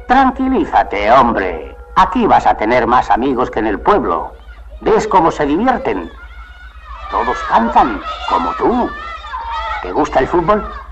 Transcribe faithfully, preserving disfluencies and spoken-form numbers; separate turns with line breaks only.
Tranquilízate, hombre. Aquí vas a tener más amigos que en el pueblo. ¿Ves cómo se divierten? Todos cantan, como tú. ¿Te gusta el fútbol?